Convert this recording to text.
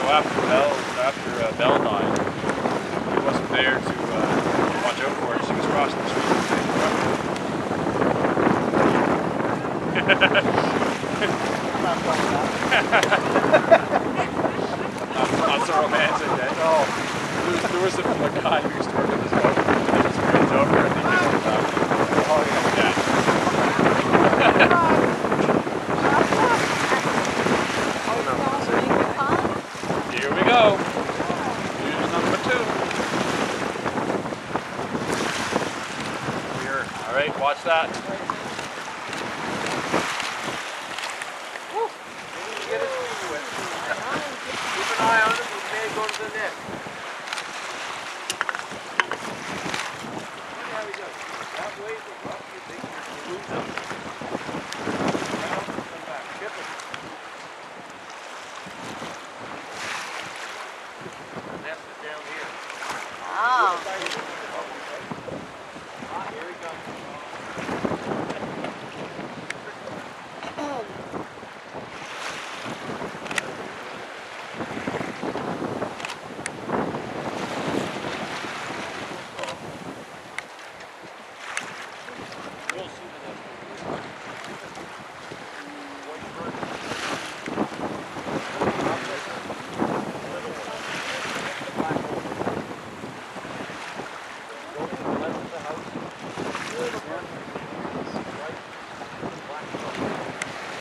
after Belle died, he wasn't there to watch out for her. She was crossing the street and saying, not so romantic, eh? No. There was a guy who used to work at this boat. He was very joker, I think he was about. Oh yeah. Here we go. Here's number 2. Here. Alright, watch that. Keep an eye on him, he may go to the net.